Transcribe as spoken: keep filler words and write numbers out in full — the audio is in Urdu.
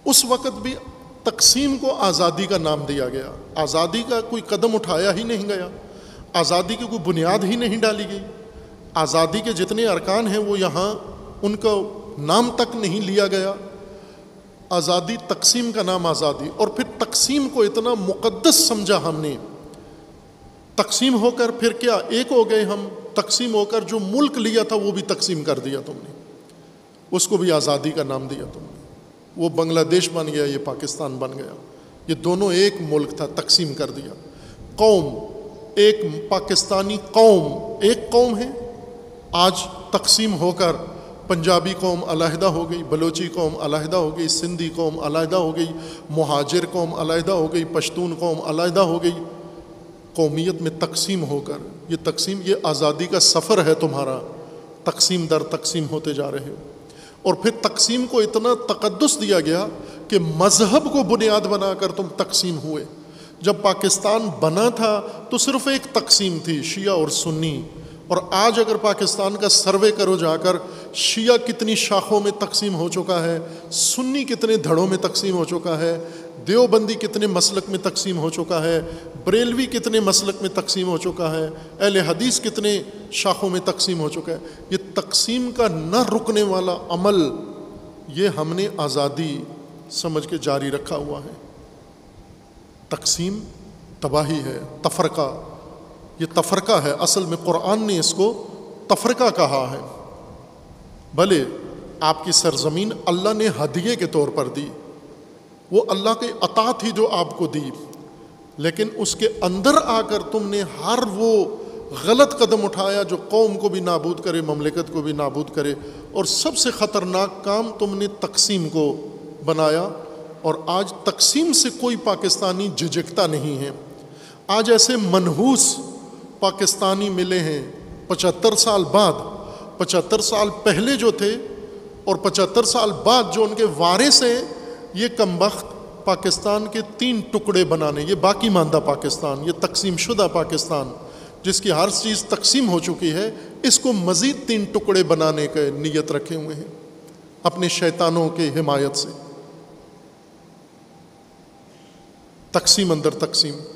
اس وقت بھی تقسیم کو آزادی کا نام دیا گیا. آزادی کا کوئی قدم اٹھایا ہی نہیں گیا, آزادی کی کوئی بنیاد ہی نہیں ڈالی گئی. آزادی کے جتنے ارکان ہیں وہ یہاں ان کا نام تک نہیں لیا گیا. آزادی, تقسیم کا نام آزادی. اور پھر تقسیم کو اتنا مقدس سمجھا ہم نے. تقسیم ہو کر پھر کیا ایک ہو گئے ہم. تقسیم ہو کر جو ملک لیا تھا وہ بھی تقسیم کر دیا تم نے, اس کو بھی آزادی کا نام دیا تم نے. وہ بنگلہ دیش بن گیا, یہ پاکستان بن گیا. یہ دونوں ایک ملک تھا, تقسیم کر دیا. قوم, ایک پاکستانی قوم ایک قوم ہے. آج تقسیم ہو کر پنجابی قوم علیحدہ ہو گئی, بلوچی قوم علیحدہ ہو گئی, سندھی قوم علیحدہ ہو گئی, مہاجر قوم علیحدہ ہو گئی, پشتون قوم علیحدہ ہو گئی. قومیت میں تقسیم ہو کر یہ تقسیم, یہ آزادی کا سفر ہے تمہارا. تقسیم در تقسیم ہوتے جا رہے ہو. اور پھر تقسیم کو اتنا تقدس دیا گیا کہ مذہب کو بنیاد بنا کر تم تقسیم ہوئے. جب پاکستان بنا تھا تو صرف ایک تقسیم تھی, شیعہ اور سنی. اور آج اگر پاکستان کا سروے کرو جا کر, شیعہ کتنی شاخوں میں تقسیم ہو چکا ہے, سنی کتنے دھڑوں میں تقسیم ہو چکا ہے, دیوبندی کتنے مسلک میں تقسیم ہو چکا ہے, بریلوی کتنے مسلک میں تقسیم ہو چکا ہے, اہل حدیث کتنے شاخوں میں تقسیم ہو چکا ہے. یہ تقسیم کا نہ رکنے والا عمل, یہ ہم نے آزادی سمجھ کے جاری رکھا ہوا ہے. تقسیم تباہی ہے, تفرقہ, یہ تفرقہ ہے. اصل میں قرآن نے اس کو تفرقہ کہا ہے. بھلے آپ کی سرزمین اللہ نے ہدیے کے طور پر دی, وہ اللہ کے عطا تھی جو آپ کو دی, لیکن اس کے اندر آ کر تم نے ہر وہ غلط قدم اٹھایا جو قوم کو بھی نابود کرے, مملکت کو بھی نابود کرے. اور سب سے خطرناک کام تم نے تقسیم کو بنایا. اور آج تقسیم سے کوئی پاکستانی جھجکتا نہیں ہے. آج ایسے منحوس پاکستانی ملے ہیں پچہتر سال بعد, پچہتر سال پہلے جو تھے اور پچہتر سال بعد جو ان کے وارث ہیں, یہ کمبخت پاکستان کے تین ٹکڑے بنانے, یہ باقی ماندہ پاکستان, یہ تقسیم شدہ پاکستان جس کی ہر چیز تقسیم ہو چکی ہے, اس کو مزید تین ٹکڑے بنانے کے نیت رکھے ہوئے ہیں اپنے شیطانوں کے حمایت سے. تقسیم اندر تقسیم.